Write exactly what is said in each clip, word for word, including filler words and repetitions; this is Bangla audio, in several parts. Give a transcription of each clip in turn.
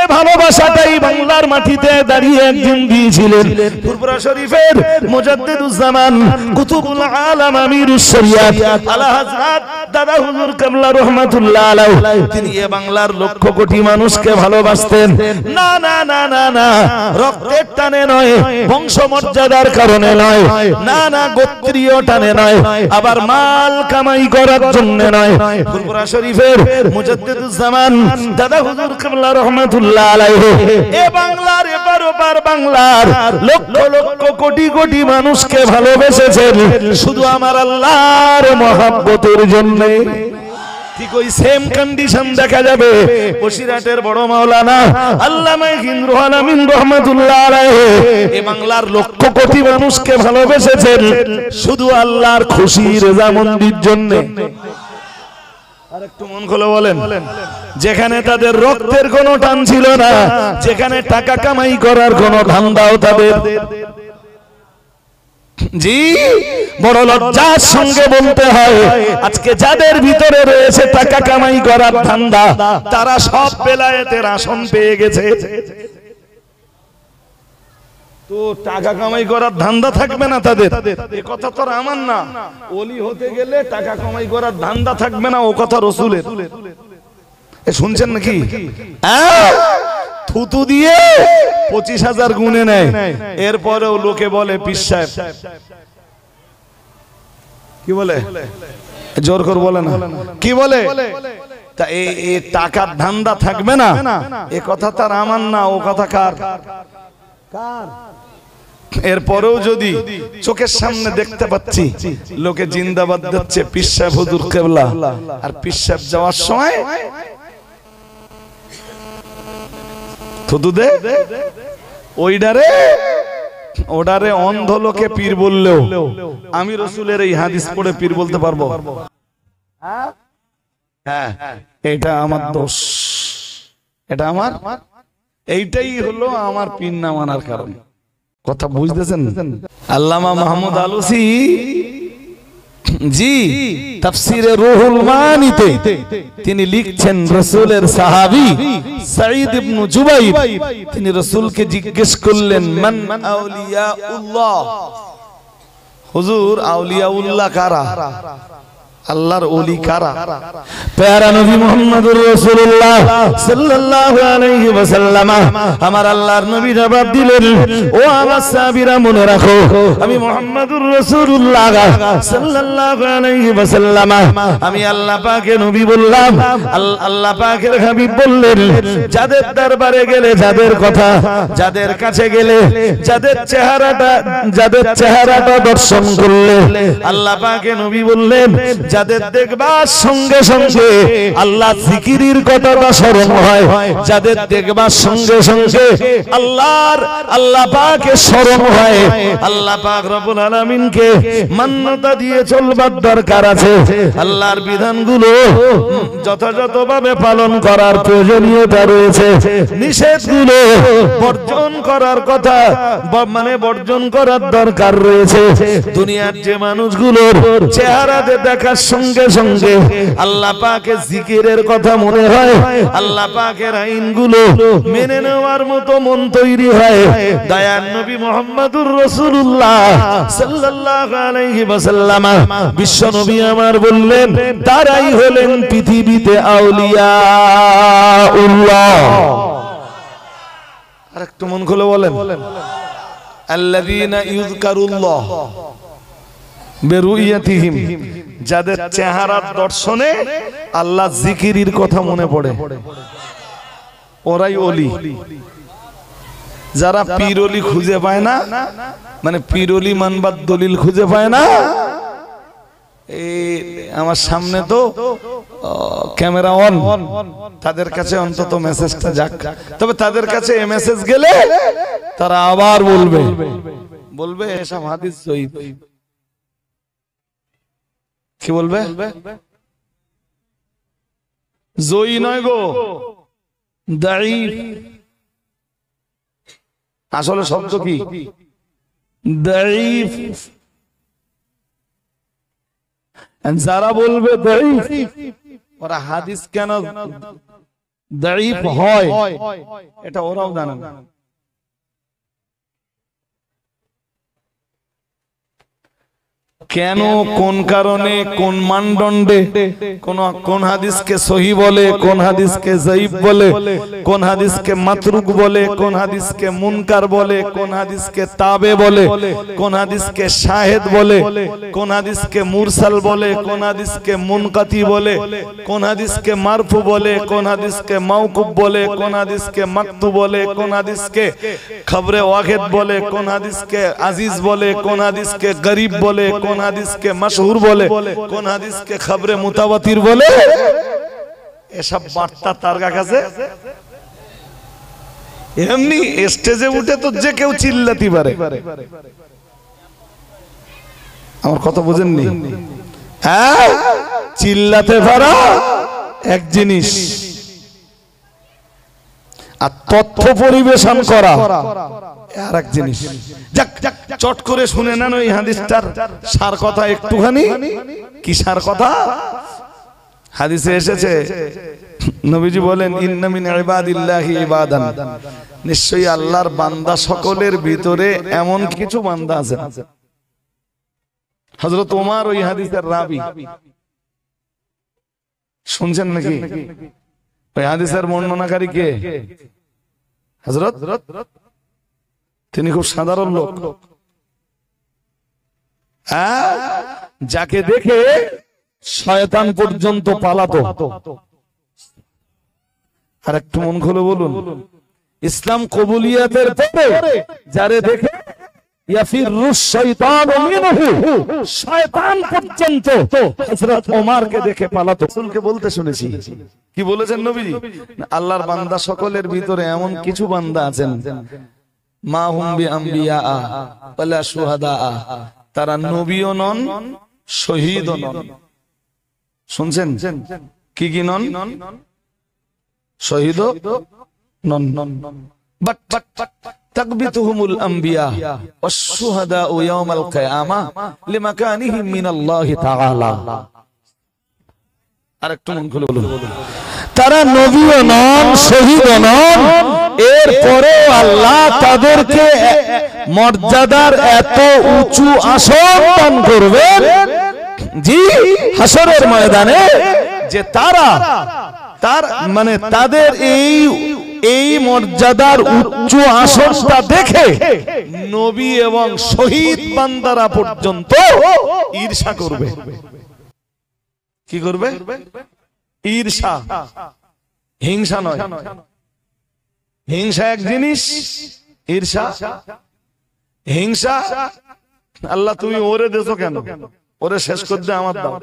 ভালোবাসাটাই বাংলার মাটিতে দাঁড়িয়ে একদিন দিয়েছিলেন ফুরফুরা শরীফের মুজাদ্দিদুজ্জামান কুতুবুল আলাম আমিরুশ শরিয়াত আলা হযরত দাদা হুজুর কিবলা রাহমাতুল্লাহ আলাইহি। তিনি এ বাংলার লক্ষ কোটি মানুষকে ভালোবাসতেন। না না না না না, রক্তের টানে নয়, বংশমর্যাদার কারণে নয়, না না গোত্রীয় টানে নয়, আবার মাল কামাই করার জন্য নয়। ফুরফুরা শরীফের মুজাদ্দিদুজ্জামান দাদা হুজুর কিবলা রাহমাতুল্লাহ আলাইহি এ বাংলার এপার ওপার বাংলার লক্ষ লক্ষ কোটি কোটি মানুষকে ভালোবেসেছেন শুধু আমার আল্লাহর মহব্বতের জন্য। ঠিক ওই সেম কন্ডিশন দেখা যাবে বসিরহাটের বড় মাওলানা আল্লামা হিন্দ্রুল আলামিন রাহমাতুল্লাহ আলাইহি এই বাংলার লক্ষ কোটি মানুষকে ভালোবেসেছেন শুধু আল্লাহর খুশি রেজামন্দির জন্য। আরেকটু মন খুলে বলেন, যেখানে তাদের রক্তের কোনো টান ছিল না, যেখানে টাকা কামাই করার কোনো ধান্দাও তাদের, জি বড় লজ্জার সঙ্গে বলতে হয় আজকে যাদের ভিতরে রয়েছে টাকা কামাই করার ধান্দা তারা সব বেলায়েতের আসন পেয়ে গেছে। তো টাকা কামাই করার ধান্দা থাকবে না তাদের, এ কথা তো আমার না। ওলি হতে গেলে টাকা কামাই করার ধান্দা থাকবে না, ও কথা রাসূলের। এ শুনছেন নাকি? থুতু দিয়ে পঁচিশ হাজার গুনে নেয়, এরপরেও লোকে বলে পীর সাহেব। কি বলে? জোর করে বলে না, কি বলে? তা এই টাকার ধান্দা থাকবে না, এ কথা তার আমার না, ও কথা কার? এরপরেও যদি চোখের সামনে দেখতে পাচ্ছি লোকে জিন্দাবাদ দিচ্ছে পীর সাহেব হুজুর কিবলা, আর পীর সাহেব যাওয়ার সময় থুতু দে, ওইডারে ওডারে অন্ধ লোকে পীর বললেও আমি রাসূলের এই হাদিস পড়ে পীর বলতে পারবো? হ্যাঁ, এটা আমার দোষ, এটা আমার, এইটাই হলো আমার পীর না মানার কারণ। কথা বুঝতেছেন? আল্লামা মাহমুদ আলুসি জি তাফসীরে রুহুল মানিতে তিনি লিখছেন রাসূলের সাহাবী সাঈদ ইবনে জুবাইর তিনি রাসূলকে জিজ্ঞেস করলেন মান আউলিয়াউল্লাহ, হুজুর আউলিয়াউল্লাহ কারা, আল্লাহর ওলি কারা? প্যারা নবী মুহাম্মদুর রাসূলুল্লাহ সাল্লাল্লাহু আলাইহি ওয়াসাল্লাম আমার আল্লাহর নবী জবাব দিলেন, ও আমার সাহাবীরা মনে রাখো আমি মুহাম্মদুর রাসূলুল্লাহ সাল্লাল্লাহু আলাইহি ওয়াসাল্লাম আমি আল্লাহ পাকের নবী বললাম, আল্লাহ পাকের হাবিব বললেন, যাদের দরবারে গেলে, যাদের কথা, যাদের কাছে গেলে, যাদের চেহারাটা যাদের চেহারাটা দর্শন করলে আল্লাহ পাকের নবী বললেন, যাদের দেখবার সঙ্গে সঙ্গে আল্লাহ জিকিরের কথাটা স্মরণ হয়, যাদের দেখবার সঙ্গে সঙ্গে আল্লাহর আল্লাহ পাকের স্মরণ হয়, আল্লাহ পাক রব্বুল আলামিনকে মান্যতা দিয়ে চলবার দরকার আছে। আল্লাহর বিধানগুলো যথাযথভাবে পালন করার প্রয়োজনীয়তা রয়েছে, নিষেধগুলো বর্জন করার কথা মানে বর্জন করার দরকার রয়েছে। দুনিয়ার যে মানুষগুলোর চেহারাতে দেখার সঙ্গে সঙ্গে আল্লাহ পাকের জিকিরের কথা মনে হয়, আল্লাহ পাকের আইনগুলো মেনে নেওয়ার মতো মন তৈরি হয়, দয়ার নবী মুহাম্মদুর রাসূলুল্লাহ সাল্লাল্লাহু আলাইহি ওয়াসাল্লাম বিশ্ব নবী আমার বললেন, তারাই হলেন পৃথিবীতে আউলিয়াউল্লাহ। আরেকটু মন খুলে বলেন, আল্লাযীনা ইযকারুল্লাহ বেরুইয়াতিহিম, যাদের চেহারার দর্শনে আল্লাহ জিকিরের কথা মনে পড়ে, ওরাই ওলি। যারা পীর ওলি খুঁজে পায় না, মানে পীর ওলি মানবার দলিল খুঁজে পায় না, এই আমার সামনে তো ক্যামেরা অন, তাদের কাছে অন্তত মেসেজটা যাক। তবে তাদের কাছে এই মেসেজ গেলে তারা আবার বলবে বলবে এসব হাদিস জয়ীফ। কি বলবে? জয়ী নয় গো, দাঈফ। আসলে শব্দ কি? দাঈফ। যারা বলবে দাঈফ, ওরা হাদিস কেন দাঈফ হয়, এটা ওরাও জানে না। কেন, কোন কারণে, কোন মানদণ্ডে কোন কোন হাদিসকে সহি বলে, কোন হাদিসকে যায়িফ বলে, কোন হাদিসকে মাতরুক বলে, কোন হাদিসকে মুনকার বলে, কোন হাদিসকে তাবে বলে, কোন হাদিসকে শাহেদ বলে, কোন হাদিসকে মুরসাল বলে, কোন হাদিসকে মুনকাতি বলে, কোন হাদিসকে মারফু বলে, কোন হাদিসকে মাওকুফ বলে, কোন হাদিসকে মাকতু বলে, কোন হাদিসকে খবরে ওয়াহিদ বলে, কোন হাদিসকে আজিজ বলে, কোন হাদিসকে গরিব বলে, কোন হাদিসকে মশহুর বলে, কোন হাদিসকে খবরে মুতাওয়াতির বলে, এসব বার্তা তার কাছে এমনি স্টেজে উঠে তো যে কেউ চিল্লাতে পারে। আমার কথা বুঝেননি? হ্যাঁ, চিল্লাতে পারা এক জিনিস, আর তথ্য পরিবেশন করা আর এক জিনিস। যাক চট করে শুনে নেন ওই হাদিসটার সার কথা একটুখানি। কি সার কথা? হাদিসে এসেছে, নবীজি বলেন, ইন্না মিন ইবাদিল্লাহি ইবাদান, নিশ্চয়ই আল্লাহর বান্দা সকলের ভিতরে এমন কিছু বান্দা আছে। হযরত ওমর ওই হাদিসের রাবী, শুনছেন নাকি? ওই হাদিসের বর্ণনাকারী কে? হযরত, তিনি খুব সাধারণ লোক, হ্যাঁ, যাকে দেখে শয়তান পর্যন্ত পালাতো। আর একটু মন খুলে বলুন, ইসলাম কবুলিয়াতের পরে যারে দেখে ইয়াফিরুশ শাইতানু মিনহু, শয়তান পর্যন্ত হযরত ওমরকে দেখে পালাতো। রাসূলকে বলতে শুনেছি, কি বলেছেন নবীজি? আল্লাহর বান্দা সকলের ভিতরে এমন কিছু বান্দা আছেন, মা হুম বিআম্বিয়া ওয়ালা শুহাদা, তারা নবীও নন, শহীদও নন। শুনছেন? কি কি নন? শহীদও নন। বাট তাকবিতুহুমুল আম্বিয়া ওয়াশ শুহাদা ইয়াউমাল কিয়ামা লিমাকানিহিম মিনাল্লাহি তাআলা। আরেকটু মন খুলে বলুন, তারা নবীও নন, শহীদও নন, এরপরে আল্লাহ তাদেরকে মর্যাদার এত উঁচু আসন দান করবেন, জি, হাসরের ময়দানে, যে তারা তার মানে তাদের এই এই মর্যাদার উচ্চ আসনটা দেখে নবী এবং শহীদ বান্দারা পর্যন্ত ঈর্ষা করবে। কি করবে? ঈর্ষা, হিংসা নয়। হিংসা এক জিনিস, ঈর্ষা, হিংসা আল্লাহ তুমি ওরে দেছো কেন, ওরে শেষ করতে আমার দাও।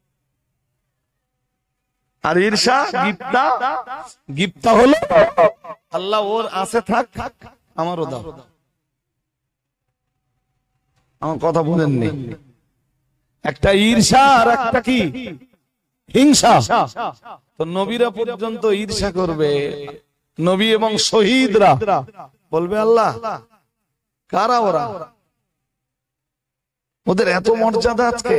আর ঈর্ষা, গিপ্তা, গিপ্তা হলো আল্লাহ ওর আছে থাক, আমারও দাও। আমার কথা বুঝেননি? একটা ঈর্ষা আর একটা কি হিংসা। তো নবীরা পর্যন্ত ঈর্ষা করবে, নবী এবং শহীদরা বলবে আল্লাহ কারা ওরা, ওদের এত মর্যাদা আজকে।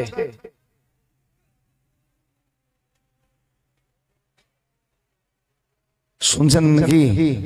শুনছেন নাকি?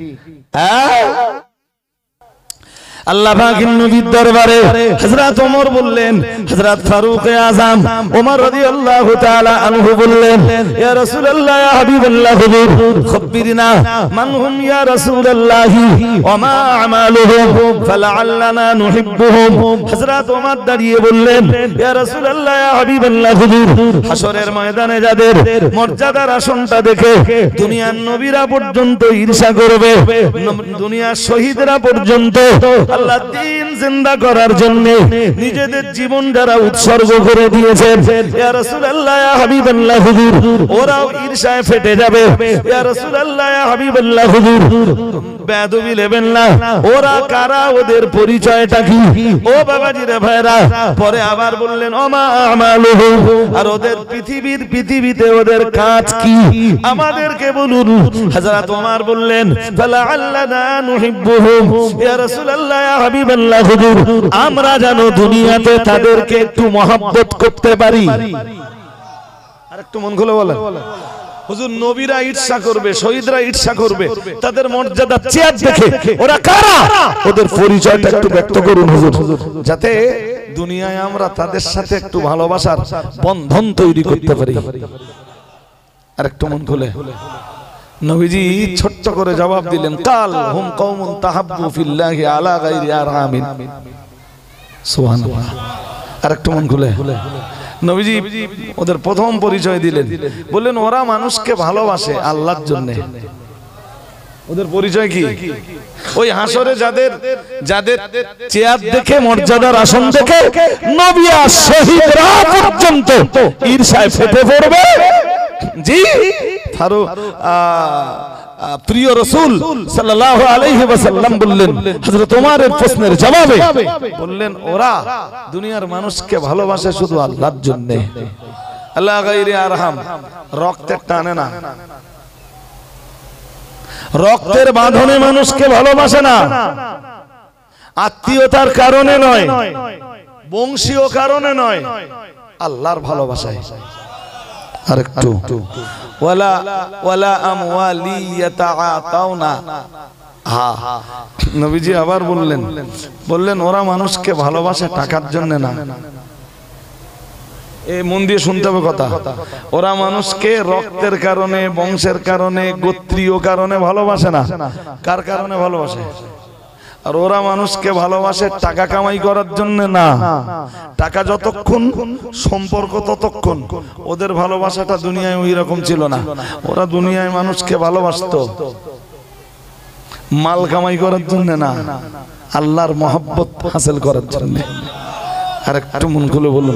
আল্লাহ পাকের নবীর দরবারে হযরত ওমর বললেন, হযরত ফারুক আযম ওমর রাদিয়াল্লাহু তাআলা আনহু বললেন, ইয়া রাসূলুল্লাহ, ইয়া হাবিবাল্লাহ, হুজুর খবরনা মান হুম ইয়া রাসূলুল্লাহ ওয়া মা আমালুহুম ফালাআল্লানা নুহিব্বুহুম। হযরত ওমর দাঁড়িয়ে বললেন, ইয়া রাসূলুল্লাহ, ইয়া হাবিবাল্লাহ, হুজুর হাসরের ময়দানে যাদের মর্যাদার আসনটা দেখে দুনিয়ার নবীরা পর্যন্ত ঈর্ষা করবে, দুনিয়ার শহীদরা পর্যন্ত আল্লাহ দ্বীন জিন্দা করার জন্য নিজেদের জীবন যারা উৎসর্গ করে দিয়েছেন, ইয়া রাসূলুল্লাহ, ইয়া হাবিবাল্লাহ, হুজুর ওরাও ঈর্ষায় ফেটে যাবে। ইয়া রাসূলুল্লাহ, ইয়া হাবিবাল্লাহ, হুজুর বেয়াদবি নেবেন না, ওরা কারা, ওদের পরিচয়টা কি? ও বাবাজিরে ভাইরা, পরে আবার বললেন ওমা আমালুহুম, আর ওদের পৃথিবীর পৃথিবীতে ওদের কাজ কি আমাদেরকে বলুন। হযরত ওমর বললেন, ফালাআল্লানা নুহিব্বুহুম, ইয়া রাসূলুল্লাহ, ইয়া হাবিবাল্লাহ, হুজুর আমরা জানো দুনিয়াতে তাদেরকে একটু মহব্বত করতে পারি। আরেকটু মন খুলে বলেন, হুজুর নবীরা ঈর্ষা করবে, শহীদরা ঈর্ষা করবে, তাদের মর্যাদা চেয়ার দেখে ওরা কারা, ওদের পরিচয়টা একটু ব্যক্ত করুন হুজুর, যাতে দুনিয়ায় আমরা তাদের সাথে একটু ভালোবাসার বন্ধন তৈরি করতে পারি। আর একটু মন খুলে নবীজি ছোট্ট করে জবাব দিলেন, কাল হুম কওমুন তাহাব্বু ফিল্লাহি আলা গায়রি আরহামিন। সুবহানাল্লাহ। আর একটু মন খুলে নবীজি ওদের প্রথম পরিচয় দিলেন, বললেন ওরা মানুষকে ভালোবাসে আল্লাহর জন্য। ওদের পরিচয় কি? ওই হাসরে যাদের যাদের চেয়ার দেখে, মর্যাদার আসন দেখে নবী আর শহীদরা পর্যন্ত ঈর্ষায় ফেটে পড়বে। জি, তারও প্রিয় রাসূল সাল্লাল্লাহু আলাইহি ওয়াসাল্লাম বললেন হযরত ওমরের প্রশ্নের জবাবে, বললেন ওরা দুনিয়ার মানুষকে ভালোবাসে শুধু আল্লাহর জন্য, আল্লাহ গায়রি আরহাম। রক্তের টানে না, রক্তের বাঁধনে মানুষকে ভালোবাসে না, আত্মীয়তার কারণে নয়, বংশীয় কারণে নয়, আল্লাহর ভালোবাসায়। আরেকটু ওয়ালা ওয়ালা আমওয়ালি ইয়াতাআতাউনা। হ্যাঁ, নবীজি আবার বললেন বললেন ওরা মানুষকে ভালোবাসে টাকার জন্য না। এই মন দিয়ে শুনতে হবে কথা। ওরা মানুষকে রক্তের কারণে, বংশের কারণে, গোত্রীয় কারণে ভালোবাসে না। কার কারণে ভালোবাসে? আর ওরা মানুষকে ভালোবাসে টাকা কামাই করার জন্য না। টাকা যতক্ষণ, সম্পর্ক ততক্ষণ। ওদের ভালোবাসাটা দুনিয়ায় ওই রকম ছিল না। ওরা দুনিয়ায় মানুষকে ভালোবাসতো মাল কামাই করার জন্য না, আল্লাহর মহব্বত হাসিল করার জন্য। আর একটু মন খুলে বলুন।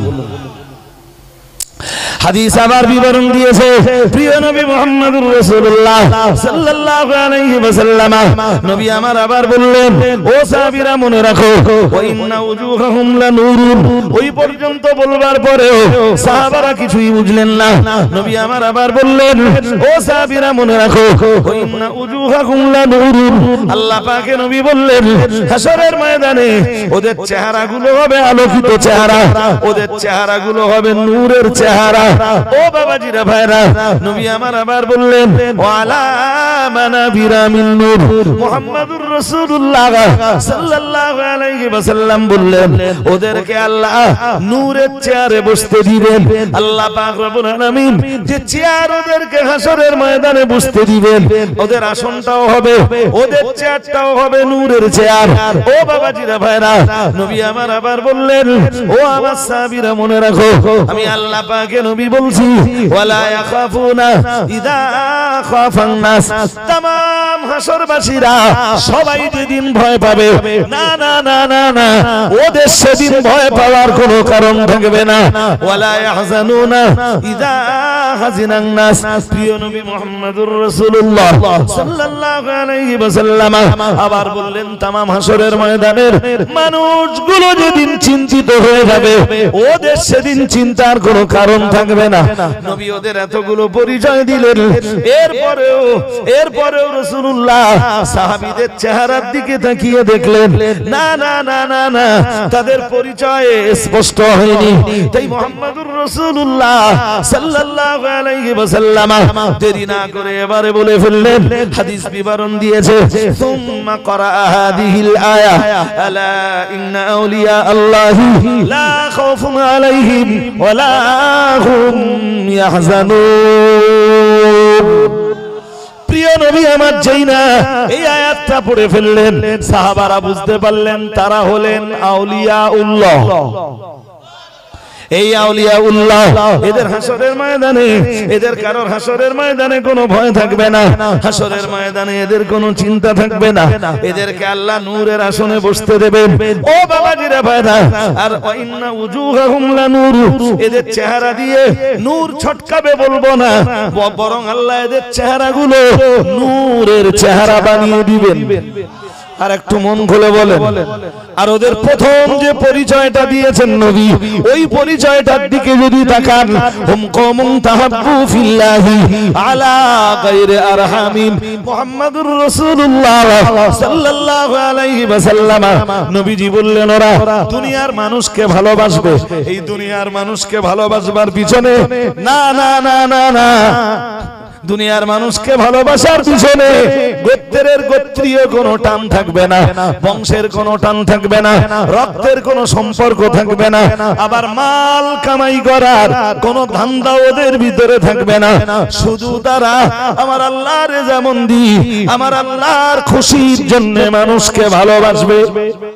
হাদিস আবার বিবরণ দিয়েছে প্রিয় নবী মুহাম্মদুর রাসূলুল্লাহ সাল্লাল্লাহু আলাইহি ওয়াসাল্লাম। নবী আমার আবার বললেন, ও সাহাবীরা মনে রাখো, ওয়া ইন্না উজুহাহুম লানুরুন। ওই পর্যন্ত বলবার পরেও সাহাবারা কিছুই বুঝলেন না। নবী আমার আবার বললেন, ও সাহাবীরা মনে রাখো, ওয়া ইন্না উজুহাহুম লানুরুন। আল্লাহ পাকে নবী বললেন, হাশরের ময়দানে ওদের চেহারাগুলো হবে আলোকিত চেহারা, ওদের চেহারাগুলো হবে নূরের চেহারা। ও বাবাজিরা ভাইরা, নবী আমার আবার বললেন, ওয়ালা মানাবিরা মিন নূর। মুহাম্মাদুর রাসূলুল্লাহ সাল্লাল্লাহু আলাইহি ওয়াসাল্লাম বললেন, ওদেরকে আল্লাহ নূরের চেয়ারে বসতে দিবেন। আল্লাহ পাক রব্বুল আলামিন যে চেয়ার ওদেরকে হাশরের ময়দানে বসতে দিবেন, ওদের আসনটাও হবে, ওদের চেয়ারটাও হবে নূরের চেয়ার। ও বাবাজিরা ভাইরা, নবী আমার আবার বললেন, ও আমার সাহাবীরা মনে রাখো, আমি আল্লাহ পাকে নবী বলছি, ওয়ালা ইয়াখাফুনা ইযা খাফান নাস। तमाम হাসরবাসীরা সবাই যেদিন ভয় পাবে, না না না না না, ওদের সেদিন ভয় পাওয়ার কোনো কারণ থাকবে না। ওয়ালা ইয়াহজানুনা ইযা হাজিনান নাস। প্রিয় নবী মুহাম্মদুর রাসূলুল্লাহ সাল্লাল্লাহু আলাইহি ওয়াসাল্লাম আবার বললেন, तमाम হাসরের ময়দানের মানুষগুলো যেদিন চিন্তিত হয়ে যাবে, ওদের সেদিন চিন্তার কোনো কারণ থাকবে না। নবী ওদের এতগুলো পরিচয় দিলেন, এরপরেও এরপরেও রাসূলুল্লাহ সাহাবীদের চেহারার দিকে তাকিয়ে দেখলেন, না না না না না, তাদের পরিচয় স্পষ্ট হয়নি। তাই মুহাম্মদুর রাসূলুল্লাহ সাল্লাল্লাহু আলাইহি ওয়াসাল্লাম দেরি না করে এবারে বলে ফেললেন, হাদিস বিবরণ দিয়েছে, সুম্মা ক্বারা হাদিহিল আয়া, আলা ইন্না আউলিয়া আল্লাহি লা খাউফুন আলাইহিম ওয়ালা হুম ইয়াহজানুন। প্রিয় নবী আমার যেই না এই আয়াতটা পড়ে ফেললেন, সাহাবারা বুঝতে পারলেন তারা হলেন আউলিয়াউল্লাহ। এই আউলিয়াউল্লাহ এদের হাসরের ময়দানে, এদের কারোর হাসরের ময়দানে কোনো ভয় থাকবে না, হাসরের ময়দানে এদের কোনো চিন্তা থাকবে না, এদেরকে আল্লাহ নূরের আসনে বসতে দেবেন। ও বাবাজিরা ভাইরা, আর ওয়াইন্না উজুহাহুম লানুর, এদের চেহারা দিয়ে নূর ছটকাবে বলবো না, বরং আল্লাহ এদের চেহারাগুলো নূরের চেহারা বানিয়ে দিবেন। আর একটু মন খুলে বলেন। আর ওদের প্রথম যে পরিচয়টা দিয়েছেন নবী, ওই পরিচয়টার দিকে যদি তাকান, হুম কওমুন তাহাব্বু ফিল্লাহি আলা গায়রি আরহামিন। মুহাম্মাদুর রাসূলুল্লাহ সাল্লাল্লাহু আলাইহি ওয়াসাল্লাম নবীজি বললেন, ওরা দুনিয়ার মানুষকে ভালোবাসবে। এই দুনিয়ার মানুষকে ভালোবাসবার পিছনে না না না না না দুনিয়ার মানুষকে ভালোবাসার পিছনে গোত্রের গোত্রীয় কোনো টান থাকবে না, বংশের কোনো টান থাকবে না, রক্তের কোনো সম্পর্ক থাকবে না, আবার মাল কামাই করার কোনো ধান্দা ওদের ভিতরে থাকবে না। শুধু তারা আমার আল্লাহর রেজামন্দি, আমার আল্লাহর খুশির জন্য মানুষকে ভালোবাসবে।